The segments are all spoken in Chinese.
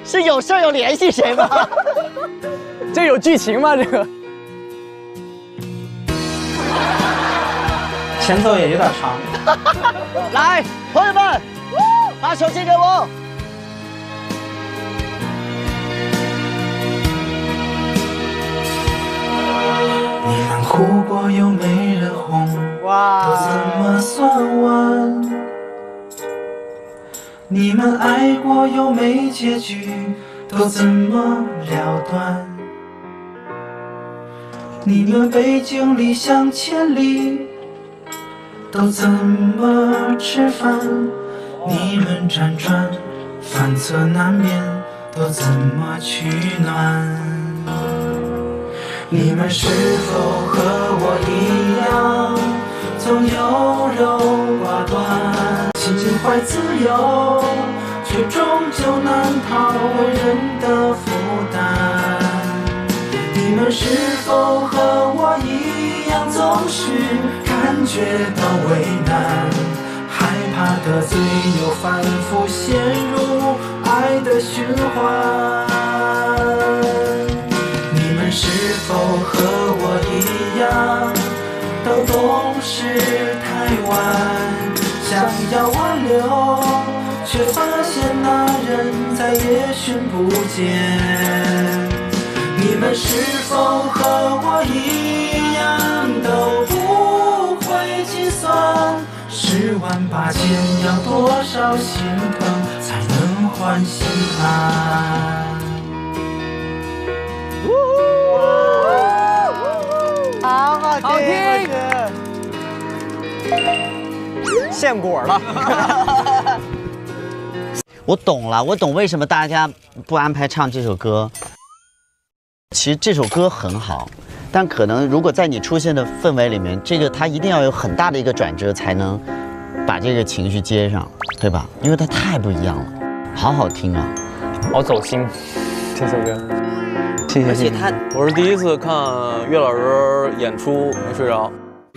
是有事儿有联系谁吗？ 这有剧情吗？这个前奏也有点长。 来，朋友们，把手机给我。 你们哭过又没人哄，都怎么算完？你们爱过又没结局，都怎么了断？你们背井离乡千里，都怎么吃饭？你们辗转反侧难眠，都怎么取暖？你们是否和我一样，总优柔寡断，心怀自由，却终究难逃为人的负担？你们是否和我一样，总是感觉到为难，害怕得罪又反复陷入爱的循环？你们是否和我一样，都懂事太晚，想要挽留，却发现那人再也寻不见？你们是否和我一样，都不会计算10万8千要多少心疼才能换心安？ 好听， 献果了。 我懂了，我懂为什么大家不安排唱这首歌。其实这首歌很好，但可能如果在你出现的氛围里面，这个它一定要有很大的一个转折，才能把这个情绪接上，对吧？因为它太不一样了，好好听啊， 好走心，这首歌。谢谢。 而且它， 我是第一次看岳老师演出没睡着。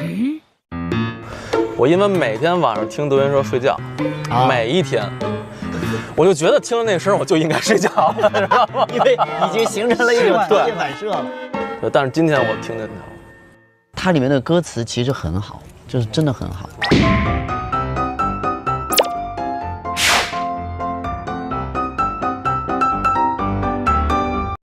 我因为每天晚上听德云社睡觉，每一天，我就觉得听了那声我就应该睡觉了，知道吗？ 因为已经形成了一种条件反射了。 对，但是今天我听见它了。 它里面的歌词其实很好，就是真的很好。